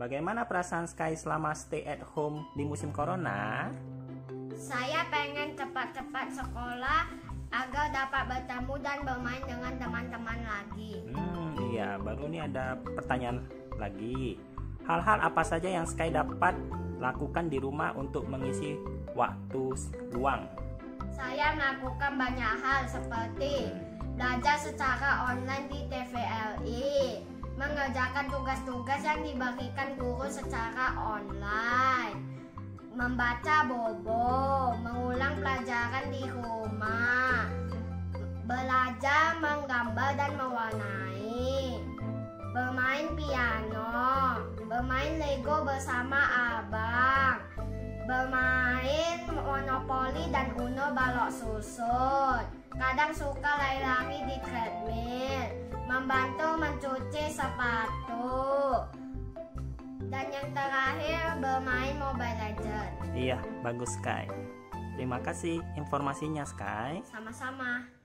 Bagaimana perasaan Sky selama stay at home di musim corona? Saya pengen cepat-cepat sekolah agar dapat bertemu dan bermain dengan teman-teman lagi. Iya, baru ini ada pertanyaan lagi. Hal-hal apa saja yang Sky dapat lakukan di rumah untuk mengisi waktu luang? Saya melakukan banyak hal seperti belajar secara online di TVRI, mengerjakan tugas-tugas yang dibagikan guru secara online, membaca bobo, mengulang pelajaran di rumah, belajar menggambar dan mewarnai, bermain piano, bermain Lego bersama abang, bermain monopoli dan uno balok susun, kadang suka lari-lari di treadmill, membantu mencuci sepatu, dan yang terakhir bermain Mobile Legends. Iya, bagus Sky. Terima kasih informasinya Sky. Sama-sama.